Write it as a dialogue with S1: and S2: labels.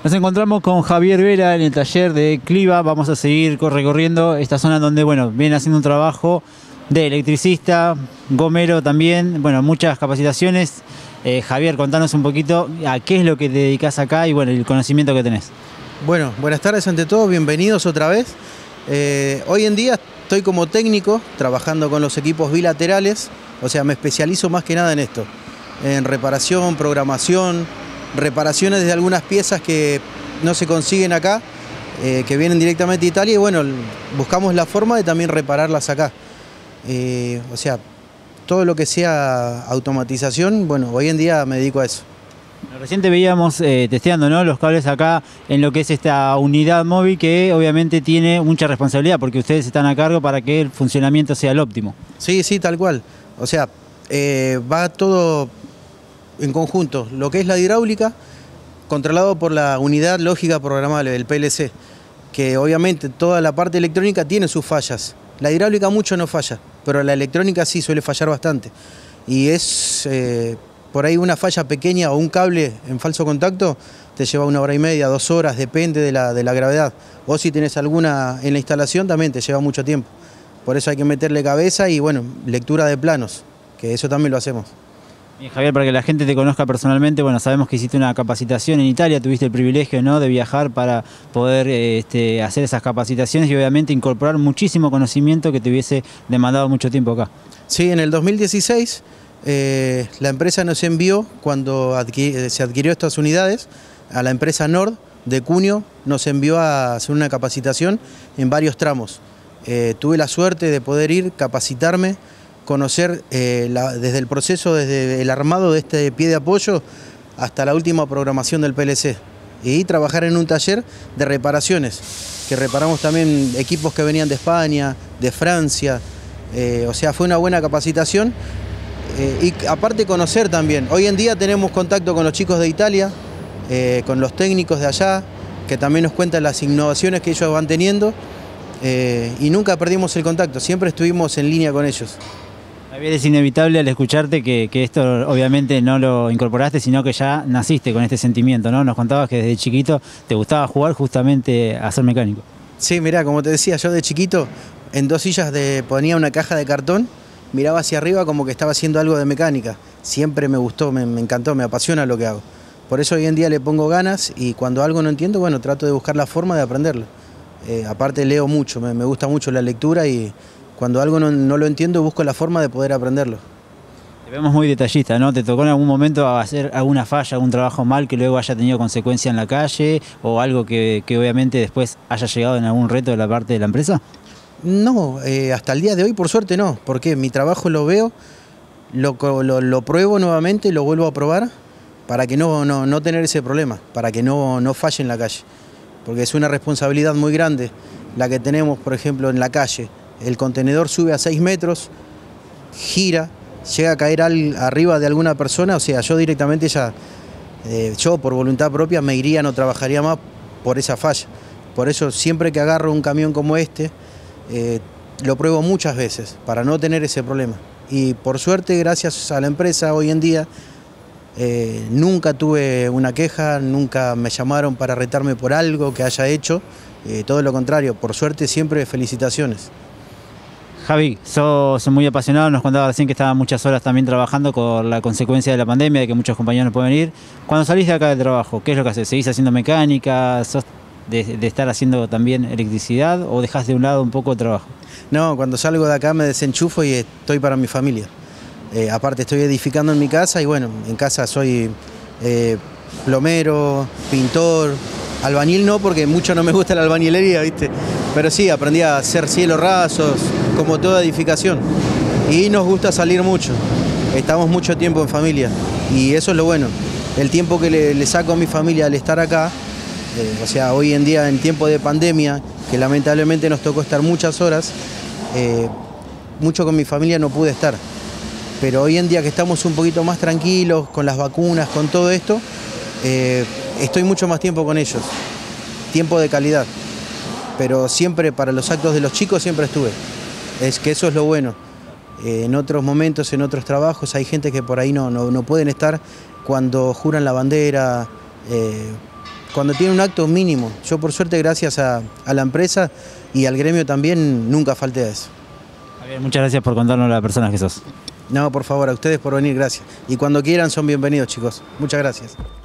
S1: Nos encontramos con Javier Vera en el taller de Cliva. Vamos a seguir recorriendo esta zona donde, bueno, viene haciendo un trabajo de electricista, gomero también, bueno, muchas capacitaciones. Javier, contanos un poquito a qué es lo que te dedicás acá y, bueno, el conocimiento que tenés.
S2: Bueno, buenas tardes ante todo, bienvenidos otra vez. Hoy en día estoy como técnico trabajando con los equipos bilaterales, o sea, me especializo más que nada en esto, en reparación, programación, reparaciones de algunas piezas que no se consiguen acá, que vienen directamente de Italia y bueno, buscamos la forma de también repararlas acá. O sea, todo lo que sea automatización, bueno, hoy en día me dedico a eso.
S1: Recién te veíamos testeando, ¿no?, los cables acá en lo que es esta unidad móvil que obviamente tiene mucha responsabilidad porque ustedes están a cargo para que el funcionamiento sea el óptimo.
S2: Sí, sí, tal cual. O sea, va todo en conjunto. Lo que es la hidráulica, controlado por la unidad lógica programable, el PLC, que obviamente toda la parte electrónica tiene sus fallas. La hidráulica mucho no falla, pero la electrónica sí suele fallar bastante. Y es por ahí una falla pequeña o un cable en falso contacto te lleva 1 hora y media, 2 horas, depende de la gravedad. O si tenés alguna en la instalación también te lleva mucho tiempo. Por eso hay que meterle cabeza y bueno, lectura de planos, que eso también lo hacemos.
S1: Bien, Javier, para que la gente te conozca personalmente, bueno, sabemos que hiciste una capacitación en Italia, tuviste el privilegio, ¿no?, de viajar para poder hacer esas capacitaciones y obviamente incorporar muchísimo conocimiento que te hubiese demandado mucho tiempo acá.
S2: Sí, en el 2016 la empresa nos envió, cuando se adquirió estas unidades, a la empresa Nord de Cuneo, nos envió a hacer una capacitación en varios tramos. Tuve la suerte de poder ir, capacitarme, conocer desde el proceso, desde el armado de este pie de apoyo hasta la última programación del PLC y trabajar en un taller de reparaciones, que reparamos también equipos que venían de España, de Francia, o sea, fue una buena capacitación y aparte conocer también. Hoy en día tenemos contacto con los chicos de Italia, con los técnicos de allá, que también nos cuentan las innovaciones que ellos van teniendo y nunca perdimos el contacto, siempre estuvimos en línea con ellos.
S1: Javier, es inevitable al escucharte que esto obviamente no lo incorporaste, sino que ya naciste con este sentimiento, ¿no? Nos contabas que desde chiquito te gustaba jugar justamente a ser mecánico.
S2: Sí, mirá, como te decía, yo de chiquito en 2 sillas ponía una caja de cartón, miraba hacia arriba como que estaba haciendo algo de mecánica. Siempre me gustó, me encantó, me apasiona lo que hago. Por eso hoy en día le pongo ganas y cuando algo no entiendo, bueno, trato de buscar la forma de aprenderlo. Aparte leo mucho, me gusta mucho la lectura y cuando algo no lo entiendo busco la forma de poder aprenderlo.
S1: Te vemos muy detallista, ¿no? ¿Te tocó en algún momento hacer alguna falla, algún trabajo mal que luego haya tenido consecuencia en la calle o algo que obviamente después haya llegado en algún reto de la parte de la empresa?
S2: No, hasta el día de hoy por suerte no, porque mi trabajo lo veo, lo pruebo nuevamente, lo vuelvo a probar para que no tener ese problema, para que no falle en la calle, porque es una responsabilidad muy grande la que tenemos, por ejemplo, en la calle. El contenedor sube a 6 metros, gira, llega a caer arriba de alguna persona, o sea, yo directamente yo por voluntad propia me iría, no trabajaría más por esa falla. Por eso siempre que agarro un camión como este, lo pruebo muchas veces para no tener ese problema. Y por suerte, gracias a la empresa hoy en día, nunca tuve una queja, nunca me llamaron para retarme por algo que haya hecho, todo lo contrario, por suerte siempre felicitaciones.
S1: Javi, sos muy apasionado, nos contabas recién que estabas muchas horas también trabajando con la consecuencia de la pandemia, de que muchos compañeros no pueden ir. Cuando salís de acá del trabajo, ¿qué es lo que haces? ¿Seguís haciendo mecánica? ¿Sos de estar haciendo también electricidad o dejás de un lado un poco el trabajo?
S2: No, cuando salgo de acá me desenchufo y estoy para mi familia. Aparte estoy edificando en mi casa y bueno, en casa soy plomero, pintor, albañil no, porque mucho no me gusta la albañilería, ¿viste? Pero sí, aprendí a hacer cielos rasos, como toda edificación. Y nos gusta salir mucho, estamos mucho tiempo en familia y eso es lo bueno. El tiempo que le saco a mi familia al estar acá, o sea, hoy en día en tiempo de pandemia, que lamentablemente nos tocó estar muchas horas, mucho con mi familia no pude estar. Pero hoy en día que estamos un poquito más tranquilos, con las vacunas, con todo esto, estoy mucho más tiempo con ellos, tiempo de calidad. Pero siempre para los actos de los chicos siempre estuve. Es que eso es lo bueno. En otros momentos, en otros trabajos, hay gente que por ahí no pueden estar cuando juran la bandera, cuando tiene un acto mínimo. Yo por suerte, gracias a la empresa y al gremio también, nunca falté a eso.
S1: Javier, muchas gracias por contarnos las personas que sos.
S2: No, por favor, a ustedes por venir, gracias. Y cuando quieran son bienvenidos, chicos. Muchas gracias.